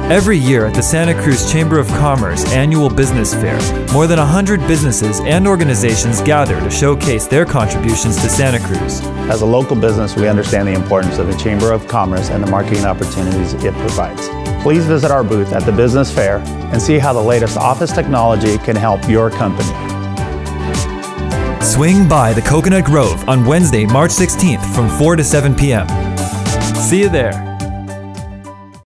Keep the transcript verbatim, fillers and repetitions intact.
Every year at the Santa Cruz Chamber of Commerce Annual Business Fair, more than one hundred businesses and organizations gather to showcase their contributions to Santa Cruz. As a local business, we understand the importance of the Chamber of Commerce and the marketing opportunities it provides. Please visit our booth at the Business Fair and see how the latest office technology can help your company. Swing by the Coconut Grove on Wednesday, March sixteenth from four to seven p m See you there.